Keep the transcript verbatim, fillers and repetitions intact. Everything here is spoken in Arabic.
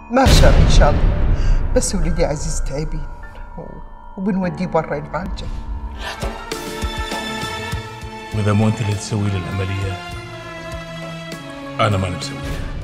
ما شاء ان شاء الله، بس ولدي عزيز تعبين وبنوديه برا يتعالج. واذا مو انت اللي تسوي لي العمليه انا ما مسويها.